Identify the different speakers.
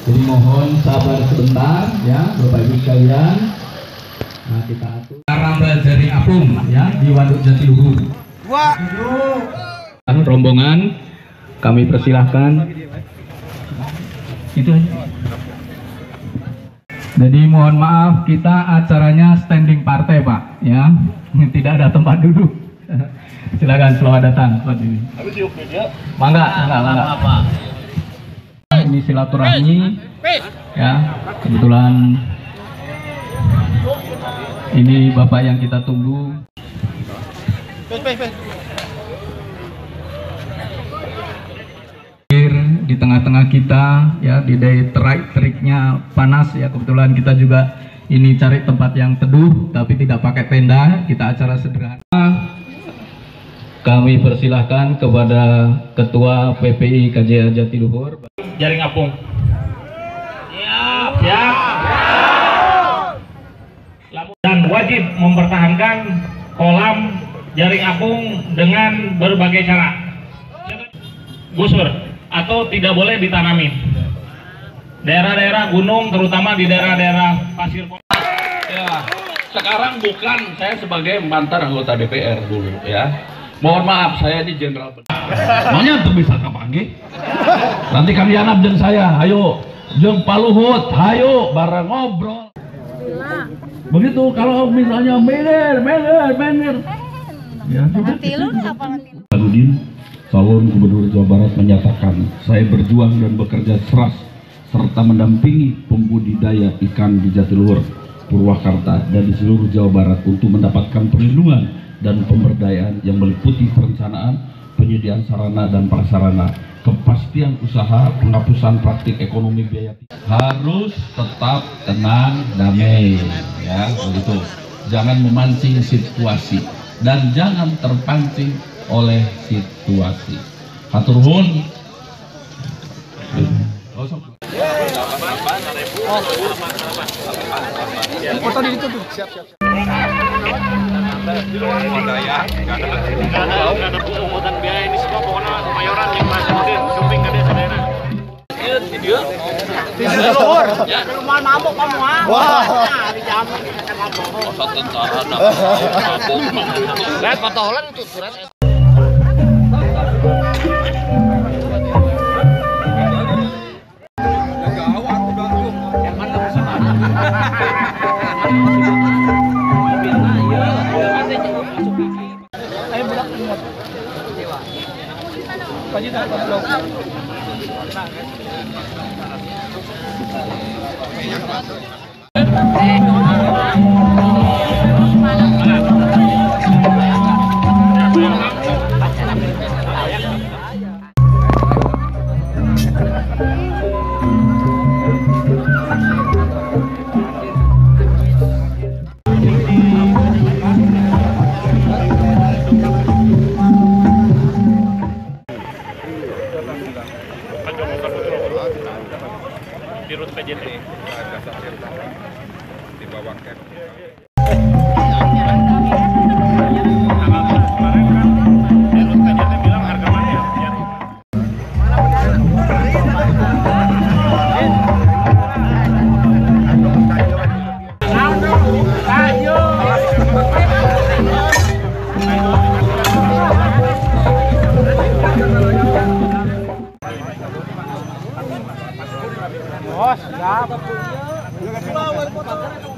Speaker 1: Jadi mohon sabar sebentar ya Bapak Ibu sekalian. Nah, kita atur Karamba Jaring Apung ya di Waduk Jatiluhur. Rombongan kami persilahkan. Itu aja. Jadi mohon maaf, kita acaranya standing partai Pak ya, tidak ada tempat duduk. Silakan, selamat datang Pak Dewi. Mangga. Ini silaturahmi ya, kebetulan ini Bapak yang kita tunggu. Di tengah-tengah kita ya, di day teriknya panas ya, kebetulan kita juga ini cari tempat yang teduh tapi tidak pakai tenda, kita acara sederhana. Kami persilahkan kepada Ketua PPI KJA Jatiluhur
Speaker 2: Jaring Apung. Siap. Dan wajib mempertahankan kolam Jaring Apung dengan berbagai cara. Gusur atau tidak boleh ditanamin. Daerah-daerah gunung, terutama di daerah-daerah pasir.
Speaker 3: Ya, sekarang bukan saya sebagai mantan anggota DPR dulu ya. Mohon maaf, saya di Jenderal. Makanya tuh bisa kapangi. Nanti kami anak dan saya, ayo jeung Pak Luhut, ayo bareng ngobrol. Begitu kalau misalnya mener. Ya, Aludin, calon Gubernur Jawa Barat menyatakan, saya berjuang dan bekerja keras serta mendampingi pembudidaya ikan di Jatiluhur, Purwakarta, dan di seluruh Jawa Barat untuk mendapatkan perlindungan dan pemberdayaan yang meliputi perencanaan, penyediaan sarana dan prasarana, kepastian usaha, penghapusan praktik ekonomi biaya. Harus tetap tenang, damai, ya begitu. Jangan memancing situasi dan jangan terpancing oleh situasi. Hatur nuhun.
Speaker 4: Foto di situ tuh. Siap.
Speaker 5: Di luar daya, nggak ada pungutan biaya ini semua pokoknya mayoran yang masih udin, shopping ke desa daerah. Video luhur, ya rumah mabuk kamu ah. Wah, di jamu kita mabuk. Masa tentara mabuk. Lihat foto Holland itu surat. Di rute PJT di bawah camp.
Speaker 4: Oh, siap.